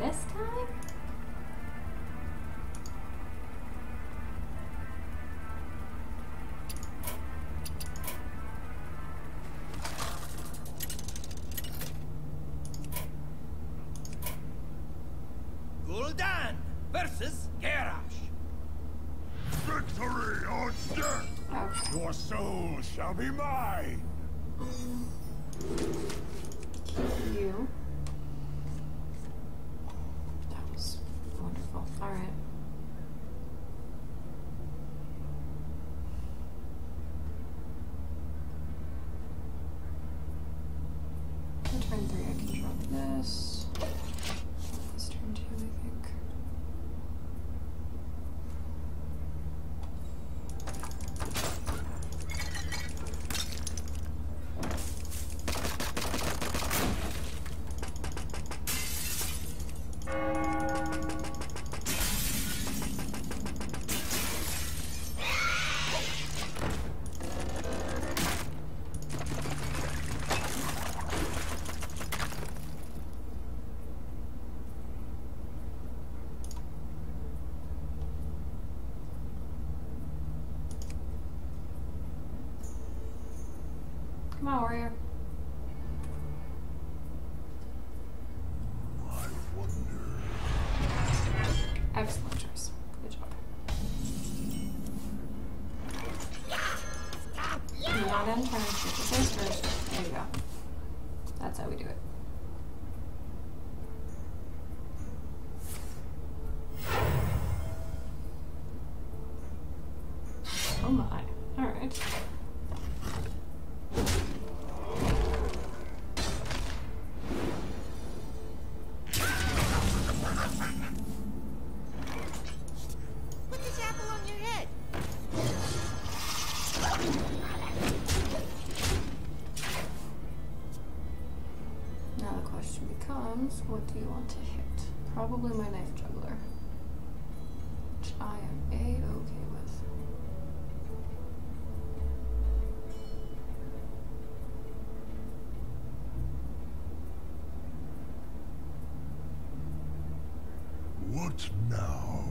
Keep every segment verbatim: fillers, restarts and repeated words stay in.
this time? Gul'dan versus Garrosh. Victory or death! Okay. Your soul shall be mine! Keep you. That was wonderful. Alright. On turn three, I can drop this. This turn two, I think. Come on, warrior. I wonder... Excellent choice. Good job. Not end turn. Shoot the face first. There you go. That's how we do it. Oh my. Alright. Put this apple on your head. Now the question becomes, what do you want to hit? Probably my knife juggler. Which I am A-okay with. What now?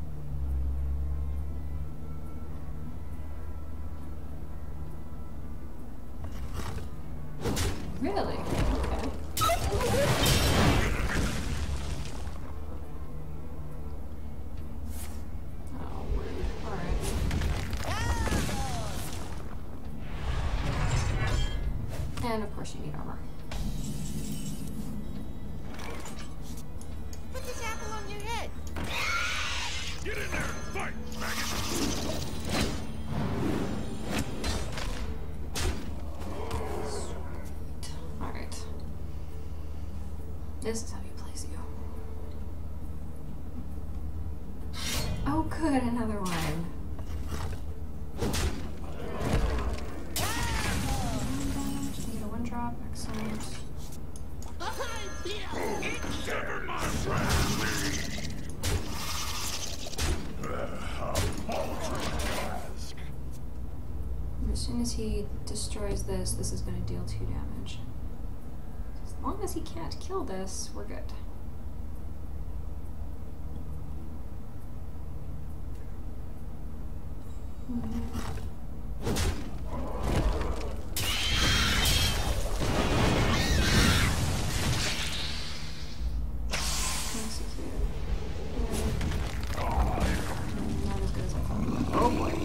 Really? Okay. Oh, rude. Alright. And of course you need armor. Put this apple on your head. Get in there! Fight, maggot! Alright. This is how you place you. Oh good, another one. One damage, need a one drop, excellent. Sever my family! As soon as he destroys this, this is going to deal two damage. As long as he can't kill this, we're good. Execute. Not as good as I thought. Oh boy.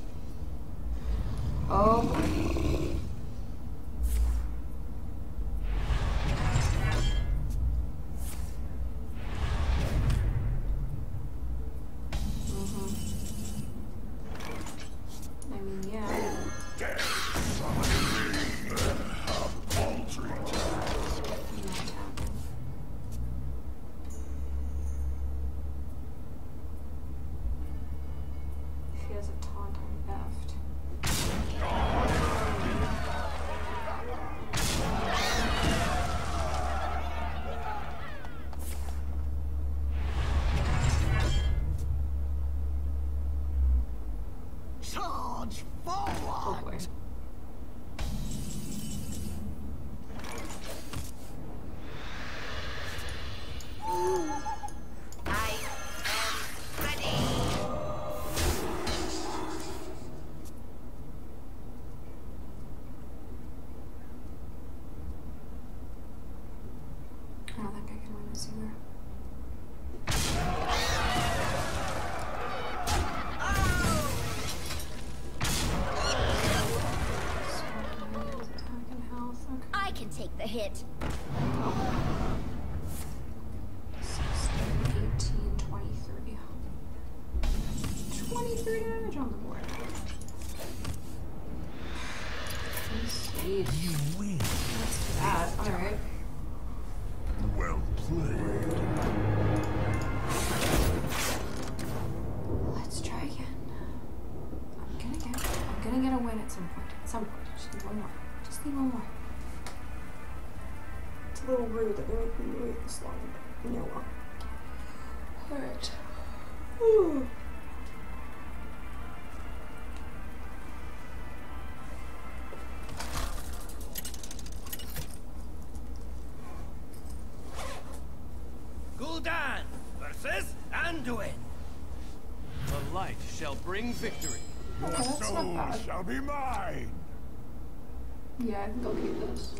Oh boy. I mean, yeah. Not tapping. If he has a taunt, I'm effed. Charge Oh forward. boy. items here. I can take the hit. eighteen, twenty, thirty. twenty-three damage on the board. Sweet. You win. That's bad. Alright. Well played. Let's try again. I'm gonna get I'm gonna get a win at some point. At some point. Just need one more. Just need one more. It's a little rude that they're making me wait this long, but you know what. Alright. Ooh. Gul'dan versus Anduin. The light shall bring victory. Your Okay, that's not soul bad. shall be mine. Yeah, I think I'll keep this.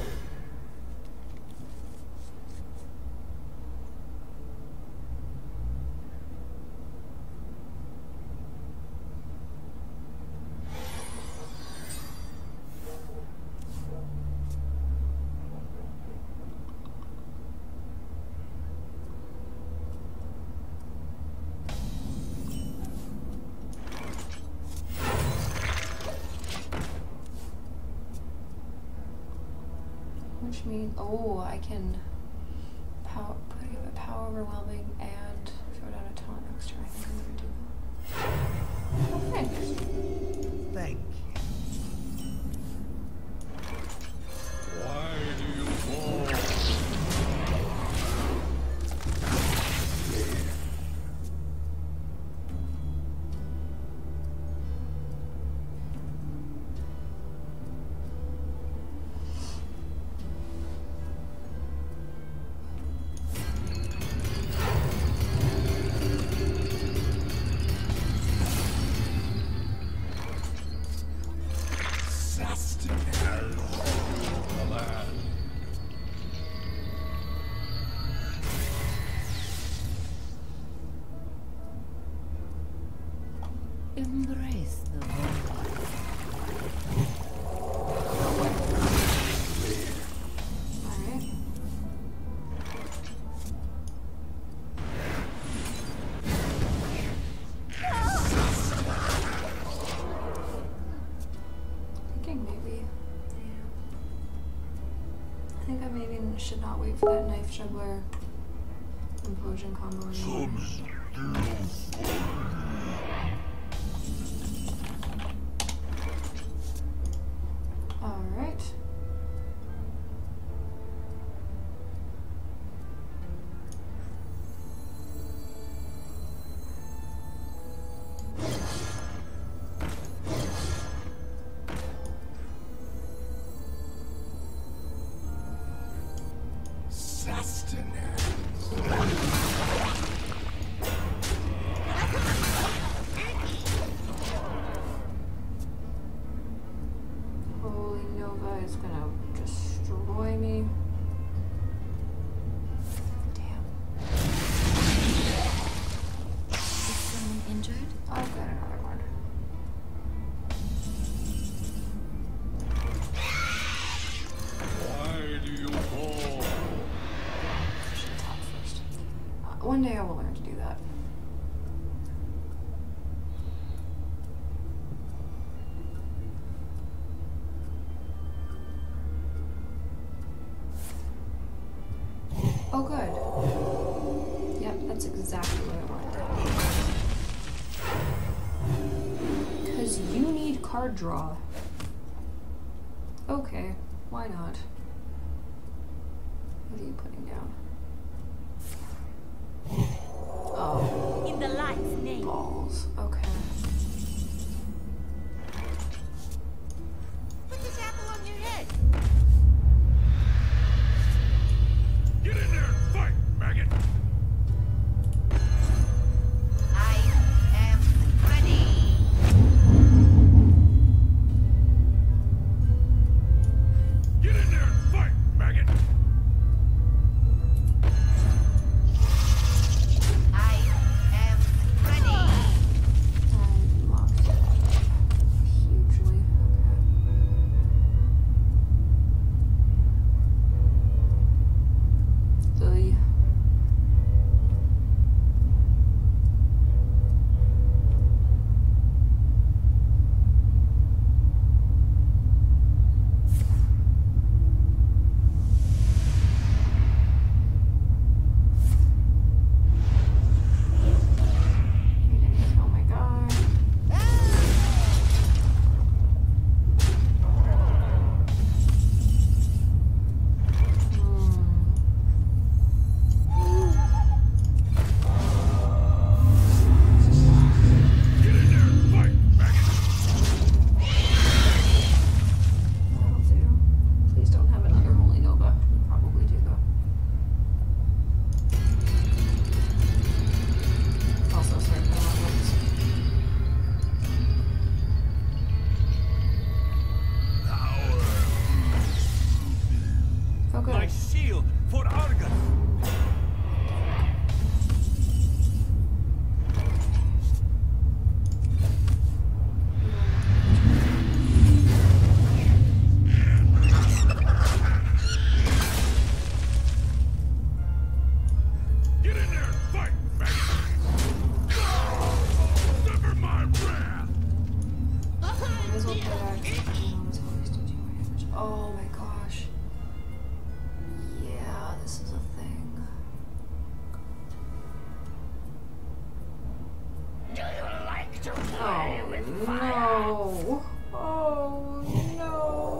Which means, oh, I can power, put a power overwhelming and throw down a taunt next turn. I think I'm gonna do that. Okay. Thank you. Why do you fall? Embrace the void. Alright. Thinking maybe. I think I maybe should not wait for that knife juggler implosion combo anymore. Some still fall. Alright. Holy Nova is gonna destroy me. Damn. Is someone injured? I've got another one. Why do you fall? Should talk first. Uh, one day I will learn to do that. Oh, good. Yep, that's exactly what I wanted. Because you need card draw. Okay, why not? What are you putting down? Oh, In the light's name. balls. Okay. Put this apple on your head. Get in there and fight, maggot! I am ready. Get in there and fight, maggot! Get in there and fight, maggot! Never my wrath! Might as well put it out. Oh my gosh. Yeah, this is a thing. Do you like to play Oh with no. Oh no.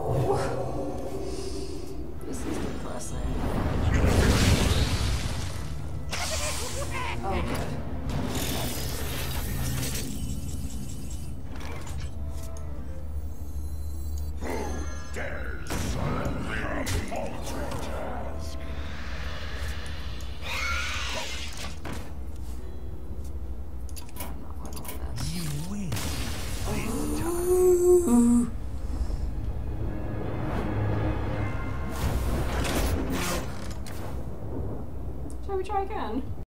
This is depressing. Oh good. Dares suddenly multitask. I'm not gonna win this. You win. Ooh. Shall we try again?